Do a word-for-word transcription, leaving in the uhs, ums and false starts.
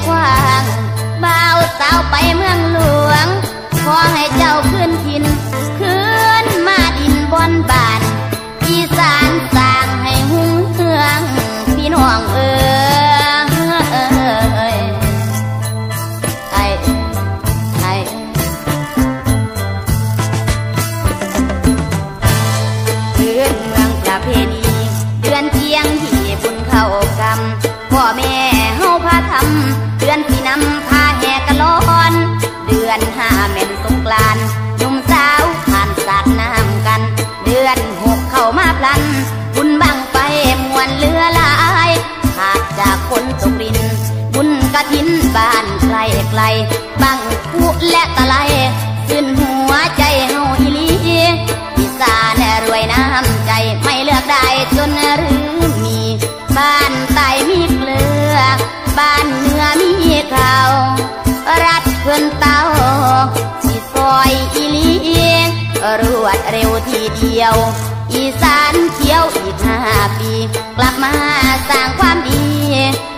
กว้างบ่าวสาวไปเมืองหลวงขอให้เจ้าคืนถิ่นคืนมาดินบนบ้านอีสานสร้างให้หุ่งเฮืองพี่น้องเอ๋ยไอ้ไอ้พื้นเมืองประเพณีเดือนเที่ยงที่บุญเข้ากรรมพ่อแม่เฮาพาทำเดือนที่นำพาแห่กะลอนเดือนห้าแม่นสงกรานต์หนุ่มสาวผ่านสาดน้ำกันเดือนหกเข้ามาพลันบุญบังไฟมวนเรือลายหากจากคนตกดินบุญกะถินบ้านไกลไกลบังคุและตะไลขึ้นหัวใจเฮาอีลีอีสานรวยน้ำใจไม่เลือกได้จนหรือมีบ้านใต้มีเกลือบ้านเหนือมีข้าวรัดเพื่อนเต้าสิซอยอีลีรวดเร็วทีเดียวอีสานเขียวอีกห้าปีกลับมาสร้างความดี